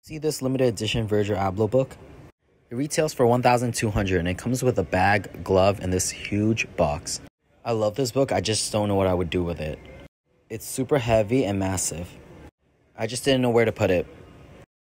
See this limited edition Virgil Abloh book? It retails for $1,200 and it comes with a bag, glove, and this huge box. I love this book, I just don't know what I would do with it. It's super heavy and massive. I just didn't know where to put it.